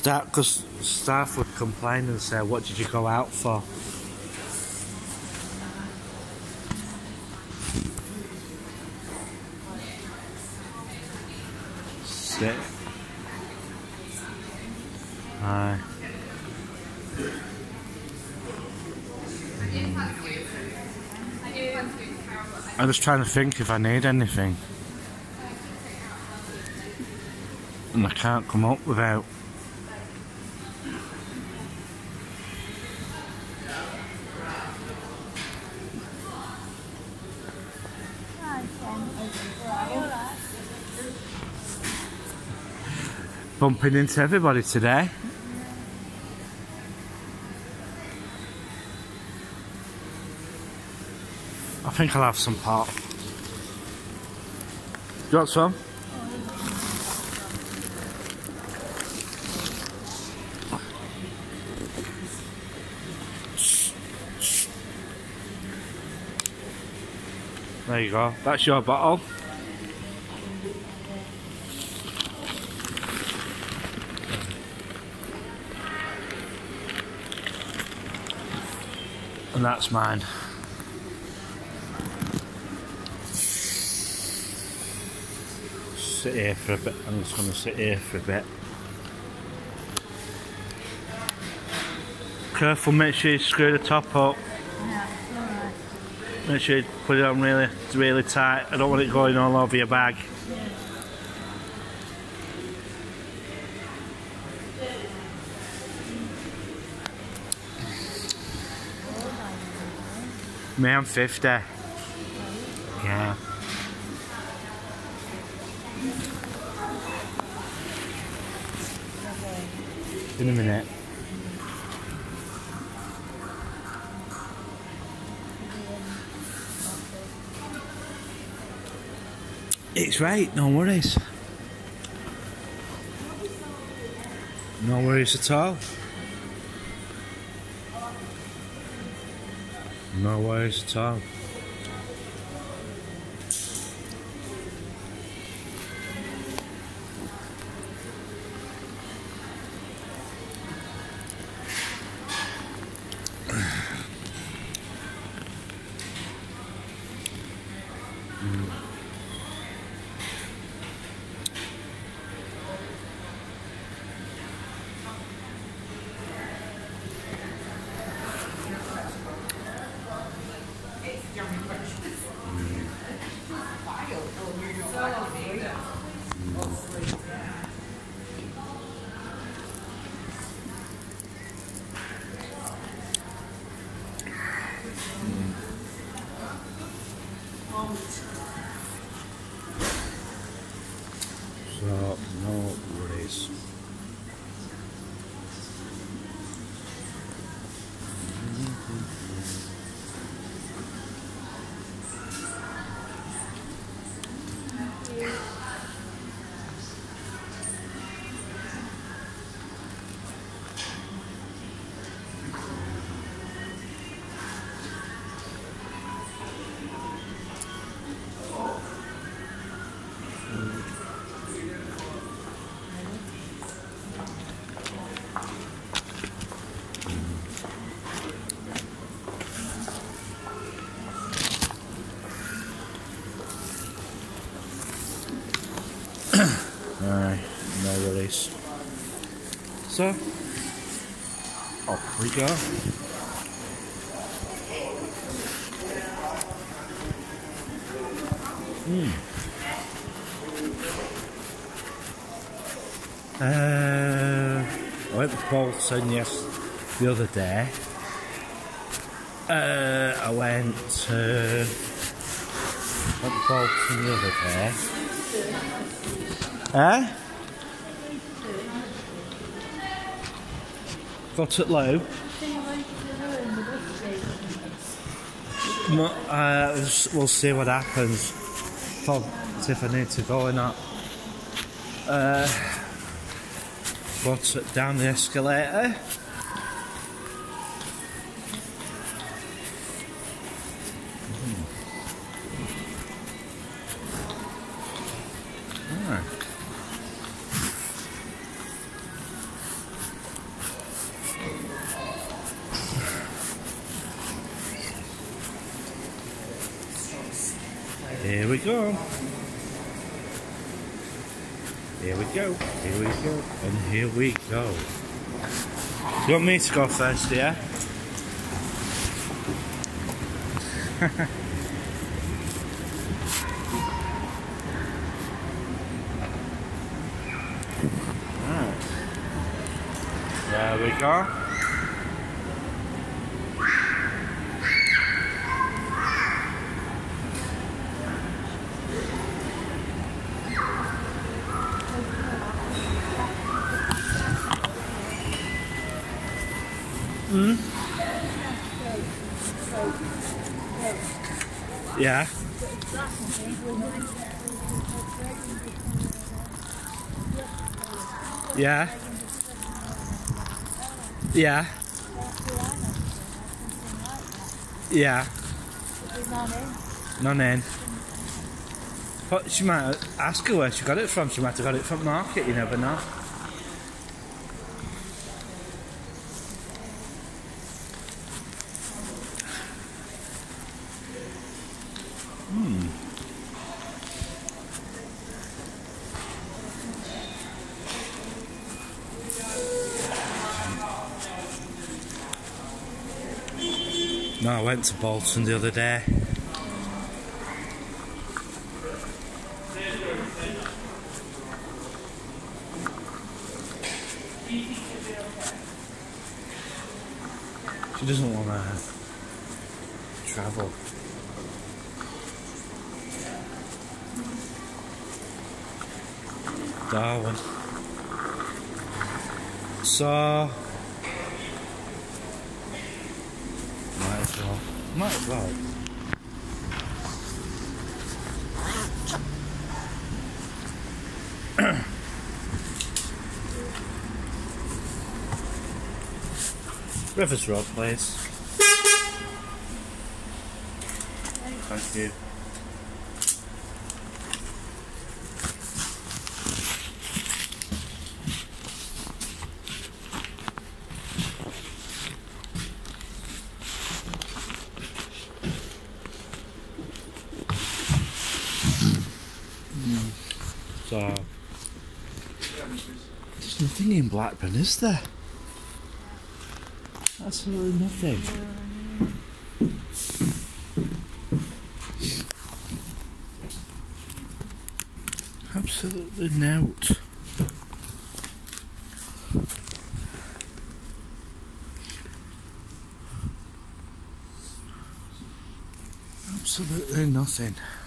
Because staff would complain and say, what did you go out for? Sit. Aye. I'm just trying to think if I need anything. And I can't come up without. Bumping into everybody today. I think I'll have some pop. Do you want some? There you go, that's your bottle. And that's mine. Sit here for a bit. I'm just going to sit here for a bit. Careful, make sure you screw the top up. Yeah, it's alright. Make sure you put it on really tight. I don't want it going all over your bag. Me, I'm 50. Yeah. In a minute. It's right, no worries. No worries at all. No worries at all. So, no worries. Alright, no worries. So, off we go. I went to Bolton the other day. I went to Bolton the other day. Got it low. We'll see what happens. If I need to go or not. Got it down the escalator. Here we go. Here we go. Here we go. And here we go. You want me to go first, yeah? Right. There we go. Mm. Yeah. Yeah. Yeah. Yeah. None in. But she might ask her where she got it from. She might have got it from market, you never know. No, I went to Bolton the other day. She doesn't want to travel. Darwin. So might as well. Might as well. Rivers Road, please. Thank you. So, there's nothing in Blackburn, is there? Absolutely nothing. Absolutely not. Absolutely nothing.